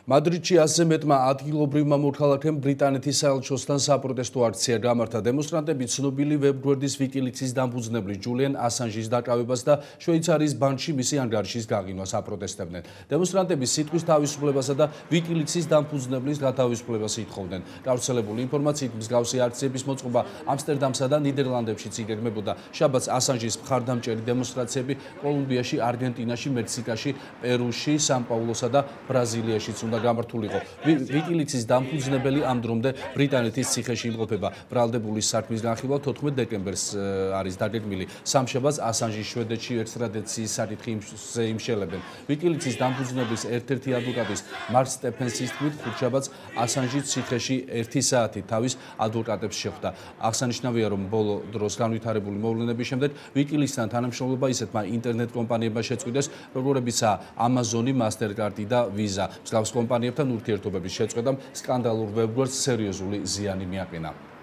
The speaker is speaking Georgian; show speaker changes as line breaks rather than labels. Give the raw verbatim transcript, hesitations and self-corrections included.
მადრიდში ასზე მეტმა ადგილობრივმა მოქალაქემ ბრიტანეთის საელჩოსთან საპროტესტო აქცია გამართა. დემონსტრანტები ცნობილი ვებგვერდის ვიკილიქსის დამფუძნებლის ჯულიან ასანჟის დაკავებას და შვეიცარიის ბანკში მისი ანგარიშის გაღინვას აპროტესტებდნენ. დემონსტრანტები სიტყვის თავისუფლებასა და ვიკილიქსის დამფუძნებლის გათავისუფლებას ითხოვდნენ. გავრცელებული ინფორმაციით მსგავსი აქციების მოწყობა ამსტერდამსა და ნიდერლანდებშიც იგეგმებოდა. შაბათს ასანჟის მხარდამჭერი დემონსტრაციები კოლუმბიაში, არგენტინაში, მექსიკაში, პერუში, სან-პაულოსა და ბრაზილიაშიც უნდა გამართულიყო. ვიკილიქსის დამფუძნებელი ამ დრომდე ბრიტანეთის ციხეში იმყოფება. ბრალდებული საქმის განხილვა თოთხმეტ დეკემბერს არის დაგეგმილი. სამშაბათს ასანჟის შვედეთში ექსტრადიციის საკითხზე იმშელებენ. ვიკილიქსის დამფუძნებლის ერთ-ერთი ადვოკატის მარკ სტეფენსის თქმით, ხუთშაბათს ასანჟი ციხეში ერთი საათი თავის ადვოკატებს შეხვდა. აღსანიშნავია, რომ ბოლო დროს განვითარებული მოვლენების შემდეგ ვიკილიქსთან თანამშრომლობა ისეთმა ინტერნეტ კომპანიებმა შეწყვიტეს, როგორებიცაა Amazon, Mastercard და Visa. მსგავს კომპანიებთან ურთიერთობების შეწყვეტამ სკანდალურ ვებგვერდს სერიოზული ზიანი მიაყენა.